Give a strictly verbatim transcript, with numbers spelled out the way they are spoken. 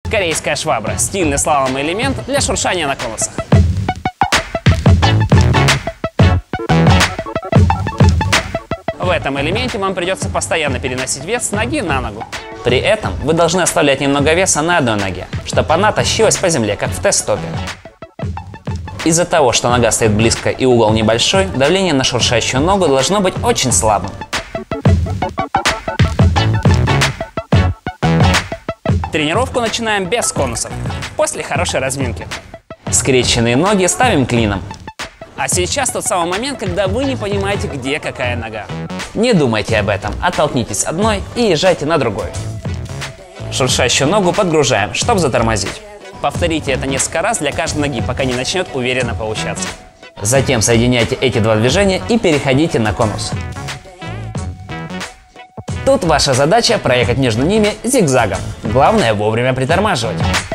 Корейская швабра – стильный слаломный элемент для шуршания на конусах. В этом элементе вам придется постоянно переносить вес с ноги на ногу. При этом вы должны оставлять немного веса на одной ноге, чтобы она тащилась по земле, как в тест-стопе. Из-за того, что нога стоит близко и угол небольшой, давление на шуршащую ногу должно быть очень слабым. Тренировку начинаем без конусов, после хорошей разминки. Скрещенные ноги ставим клином. А сейчас тот самый момент, когда вы не понимаете, где какая нога. Не думайте об этом, оттолкнитесь одной и езжайте на другой. Шуршащую ногу подгружаем, чтобы затормозить. Повторите это несколько раз для каждой ноги, пока не начнет уверенно получаться. Затем соединяйте эти два движения и переходите на конус. Тут ваша задача проехать между ними зигзагом. Главное вовремя притормаживать.